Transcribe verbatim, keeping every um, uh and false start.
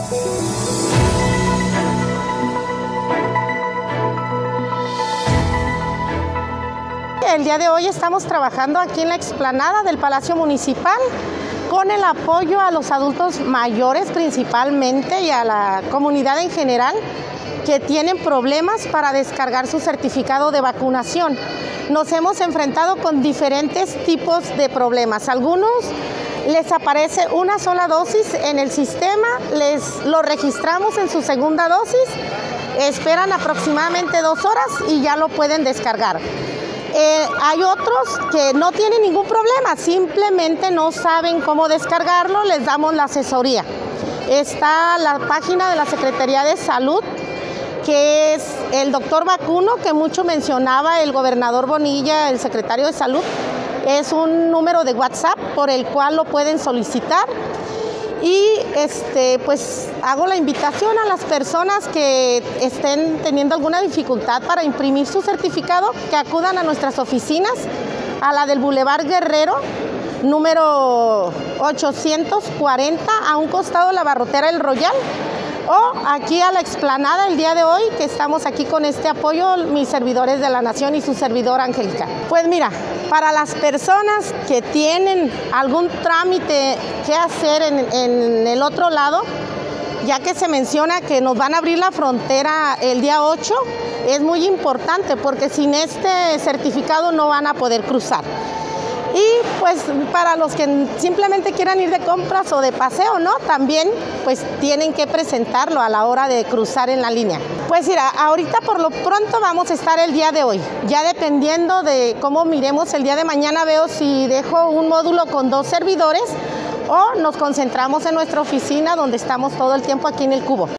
El día de hoy estamos trabajando aquí en la explanada del Palacio Municipal con el apoyo a los adultos mayores principalmente y a la comunidad en general que tienen problemas para descargar su certificado de vacunación. Nos hemos enfrentado con diferentes tipos de problemas. Algunos les aparece una sola dosis en el sistema, les lo registramos en su segunda dosis, esperan aproximadamente dos horas y ya lo pueden descargar. Eh, hay otros que no tienen ningún problema, simplemente no saben cómo descargarlo, les damos la asesoría. Está la página de la Secretaría de Salud, que es el doctor Vacuno, que mucho mencionaba el gobernador Bonilla, el secretario de Salud. Es un número de WhatsApp por el cual lo pueden solicitar. Y este, pues hago la invitación a las personas que estén teniendo alguna dificultad para imprimir su certificado, que acudan a nuestras oficinas, a la del Boulevard Guerrero, número ochocientos cuarenta, a un costado de la Barrotera El Royal, o aquí a la explanada el día de hoy, que estamos aquí con este apoyo, mis servidores de la Nación y su servidora Angélica. Pues mira, para las personas que tienen algún trámite que hacer en, en el otro lado, ya que se menciona que nos van a abrir la frontera el día ocho, es muy importante porque sin este certificado no van a poder cruzar. Y pues para los que simplemente quieran ir de compras o de paseo, ¿no? También pues tienen que presentarlo a la hora de cruzar en la línea. Pues mira, ahorita por lo pronto vamos a estar el día de hoy. Ya dependiendo de cómo miremos el día de mañana, veo si dejo un módulo con dos servidores o nos concentramos en nuestra oficina donde estamos todo el tiempo aquí en el Cubo.